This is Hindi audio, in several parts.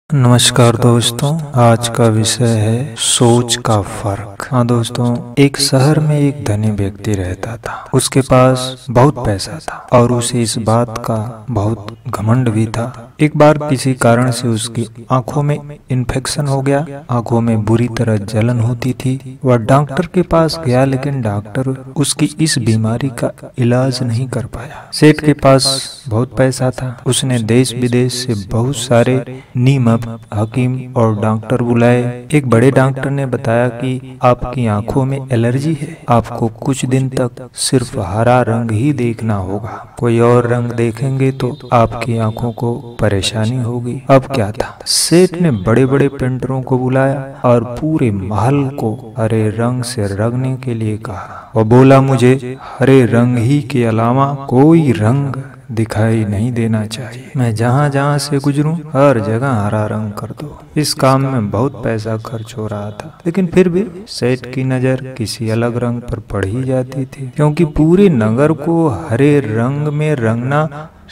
नमस्कार दोस्तों, आज का विषय है सोच का फर्क। हाँ दोस्तों, एक शहर में एक धनी व्यक्ति रहता था। उसके पास बहुत पैसा था और उसे इस बात का बहुत घमंड भी था। एक बार किसी कारण से उसकी आंखों में इन्फेक्शन हो गया। आंखों में बुरी तरह जलन होती थी। वह डॉक्टर के पास गया, लेकिन डॉक्टर उसकी इस बीमारी का इलाज नहीं कर पाया। सेठ के पास बहुत पैसा था। उसने देश विदेश से बहुत सारे नीमक, हकीम और डॉक्टर बुलाए। एक बड़े डॉक्टर ने बताया कि आपकी आंखों में एलर्जी है। आपको कुछ दिन तक सिर्फ हरा रंग ही देखना होगा। कोई और रंग देखेंगे तो आपकी आंखों को परेशानी होगी। अब क्या था, सेठ ने बड़े बड़े पेंटरों को बुलाया और पूरे महल को हरे रंग से रंगने के लिए कहा। वह बोला, मुझे हरे रंग ही के अलावा कोई रंग दिखाई नहीं देना चाहिए। मैं जहाँ जहाँ से गुजरूं हर जगह हरा रंग कर दो। इस काम में बहुत पैसा खर्च हो रहा था, लेकिन फिर भी सेठ की नजर किसी अलग रंग पर पड़ ही जाती थी, क्योंकि पूरे नगर को हरे रंग में रंगना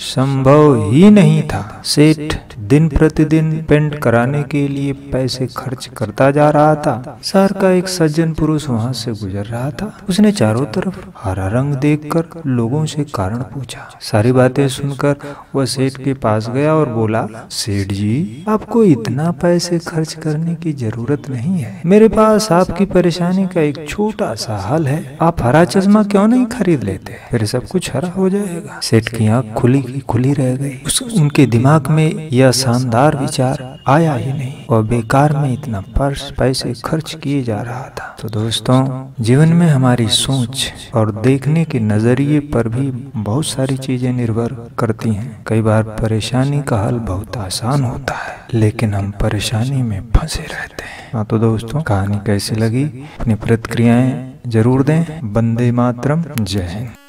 संभव ही नहीं था। सेठ दिन प्रतिदिन पेंट कराने के लिए पैसे खर्च करता जा रहा था। शहर का एक सज्जन पुरुष वहां से गुजर रहा था। उसने चारों तरफ हरा रंग देखकर लोगों से कारण पूछा। सारी बातें सुनकर वह सेठ के पास गया और बोला, सेठ जी, आपको इतना पैसे खर्च करने की जरूरत नहीं है। मेरे पास आपकी परेशानी का एक छोटा सा हल है। आप हरा चश्मा क्यों नहीं खरीद लेते? फिर सब कुछ हरा हो जाएगा। सेठ की आंख खुली रह गई। उनके दिमाग में यह शानदार विचार आया ही नहीं। और बेकार में इतना पैसे खर्च किए जा रहा था। तो दोस्तों, जीवन में हमारी सोच और देखने के नजरिए पर भी बहुत सारी चीजें निर्भर करती हैं। कई बार परेशानी का हल बहुत आसान होता है, लेकिन हम परेशानी में फंसे रहते हैं। हाँ तो दोस्तों, कहानी कैसी लगी अपनी प्रतिक्रियाएं जरूर दें। वंदे मातरम, जय हिंद।